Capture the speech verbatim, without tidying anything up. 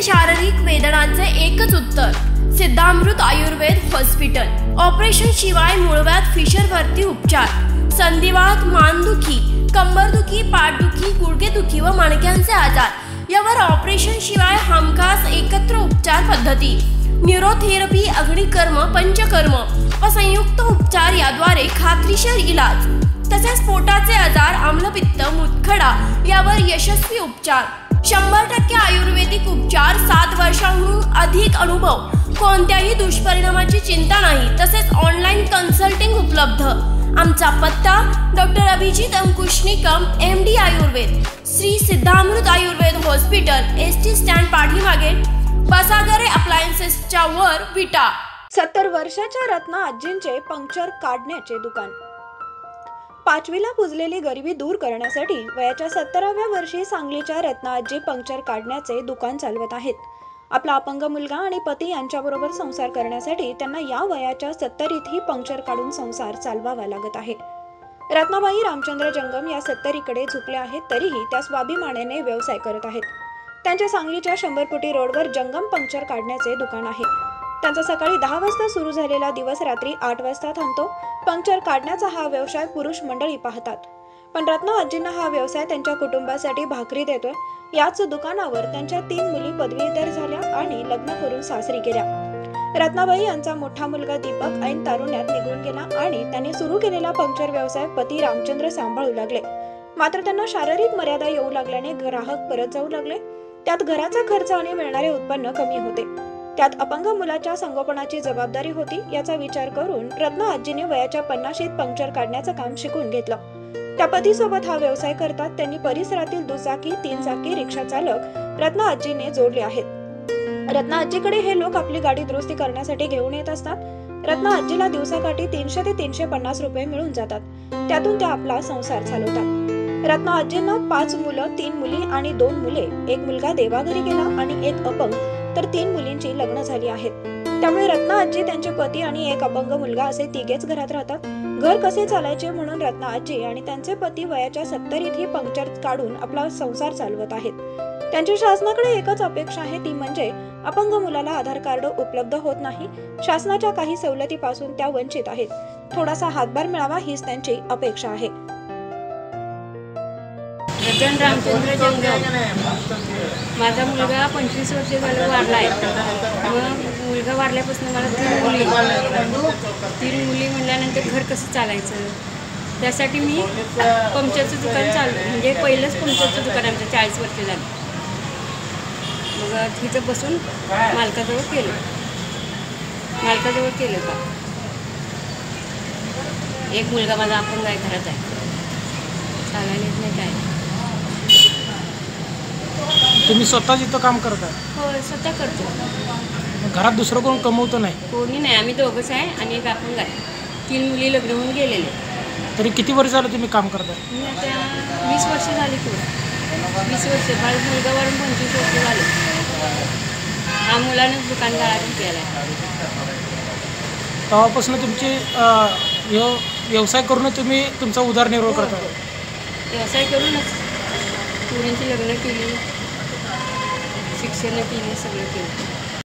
शारीरिक वेदनांचे एकच उत्तर, सिद्धामृत आयुर्वेद हॉस्पिटल। ऑपरेशन शिवाय मूळव्याध फिशरवरती उपचार, संधिवात, मानदुखी, कंबरदुखी, पाठदुखी, गुडघेदुखी व मणक्यांचे आजार यावर ऑपरेशन शिवाय हमखास एकत्र उपचार पद्धती, न्यूरोथेरपी, अग्निकर्म, पंचकर्म व संयुक्त उपचार याद्वारे खात्रीशीर इलाज। तसेच पोटाचे आजार, आम्लपित्त, मुतखडा यावर यशस्वी उपचार। शंभर टक्के आयुर्वेदिक उपचार, सात वर्षांहून अधिक अनुभव, कोणत्याही दुष्परिणामाची चिंता नाही। तसेच ऑनलाईन कन्सल्टिंग उपलब्ध। आमचा पत्ता doctor Abhijit Ankush Nikam, M D Ayurveda, Shri Siddhamrut Ayurveda hospital, S T stand पाठीमागे, बसागरे अप्लायन्सेसच्या वर, विटा। सत्तर वर्षाच्या रत्ना आजींचे पंक्चर काढण्याचे दुकान। पाचवीला पुजलेली गरिबी दूर करण्यासाठी वयाच्या सत्तराव्या वर्षी सांगलीच्या रत्ना आजी पंक्चर काढण्याचे दुकान चालवत आहेत। आपला अपंग मुलगा आणि पती यांच्याबरोबर संसार करण्यासाठी त्यांना या वयाच्या सत्तरीतही पंक्चर काढून संसार चालवावा लागत आहे। रत्नाबाई रामचंद्र जंगम या सत्तरीकडे झुकल्या आहेत, तरीही त्या स्वाभिमानाने व्यवसाय करत आहेत। त्यांच्या सांगलीच्या शंभर फुटी रोडवर जंगम पंक्चर काढण्याचे दुकान आहे। त्यांचा सकाळी दहा वाजता सुरू झालेला दिवस रात्री आठ वाजता थांबतो। पंक्चर काढण्याचा हा व्यवसाय पुरुष मंडळी पाहतात, पण रत्ना आजींना हा व्यवसाय त्यांच्या कुटुंबासाठी भाकरी देतोय। याच दुकानावर त्यांच्या तीन मुली पदवीधर झाल्या आणि लग्न करून सासरी गेल्या। रत्नाबाई यांचा मोठा मुलगा दीपक ऐन तारुण्यात निघून गेला आणि त्यांनी सुरू केलेला पंक्चर व्यवसाय पती रामचंद्र सांभाळू लागले। मात्र त्यांना शारीरिक मर्यादा येऊ लागल्याने ग्राहक परत जाऊ लागले। त्यात घराचा खर्च आणि मिळणारे उत्पन्न कमी होते। त्यात अपंग मुलाच्या संगोपनाची जबाबदारी होती। याचा विचार करून रत्ना आजीने वयाच्या पन्नाशीत पंक्चर काढण्याचं काम शिकून घेतलं। त्या पतीसोबत हा व्यवसाय करतात। त्यांनी परिसरातील दुचाकी, तीन चाकी, रिक्षा चालक रत्ना आजीने जोडले आहेत। रत्ना आजीकडे हे लोक आपली गाडी दुरुस्ती करण्यासाठी घेऊन येत असतात। रत्ना आजीला दिवसाकाठी तीनशे ते तीनशे पन्नास रुपये मिळून जातात। त्यातून त्या आपला संसार चालवतात। रत्ना आजींना पाच मुलं, तीन मुली आणि दोन मुले, एक मुलगा देवाघरी गेला आणि एक अपंग, तर तीन मुलींची लग्न झाली आहेत। त्यामुळे रत्ना आजी, त्यांचे पती आणि एक अपंग मुलगा असे तिघेच घरात राहतात। घर कसे चालायचे म्हणून रत्ना आजी आणि त्यांचे पती वयाच्या सत्तरीतही पंक्चर काढून आपला संसार चालवत आहेत। त्यांची शासनाकडे एकच अपेक्षा आहे, ती म्हणजे अपंग मुलाला आधार कार्ड उपलब्ध होत नाही। शासनाच्या काही सवलतीपासून त्या वंचित आहेत। थोडासा हातभार मिळावा हीच त्यांची अपेक्षा आहे। रतन रामचंद्र जंगम, माझा मुलगा पंचवीस वर्ष झालं वारला आहे। मग मुलगा वारल्यापासून मला तीन मुली तीन मुली म्हणल्यानंतर घर कसं चालायचं, त्यासाठी मी पंक्चरचं दुकान चालू, म्हणजे पहिलंच पंक्चरचं दुकान आमचं चाळीस वर्ष झालं। मग तिथं बसून मालकाजवळ केलं मालकाजवळ केलं का एक मुलगा माझा अपंग आहे, घरात आहे, चालायला येत नाही, काय तुम्ही स्वतः जिथं काम करता? हो, स्वतः करतो। घरात दुसरं कोण कमवतो नाही? कोणी नाही, आम्ही दोघंच आहे आणि एक अपंग आहे। तीन मुली लग्न होऊन गेलेले। तरी किती वर्ष झालं तुम्ही काम करता? मी आता वीस वर्ष झाली किंवा वीस वर्ष माझ्या मुलगा वारून पंचवीस वर्ष झाले। हा मुलानंच दुकान गाळात केला आहे। तेव्हापासून तुमची व्यवसाय करून तुम्ही तुमचा उदरनिर्वाह करता? व्यवसाय करूनच मुलींची लग्न केली, शिक्षण केली, सगळं केलं।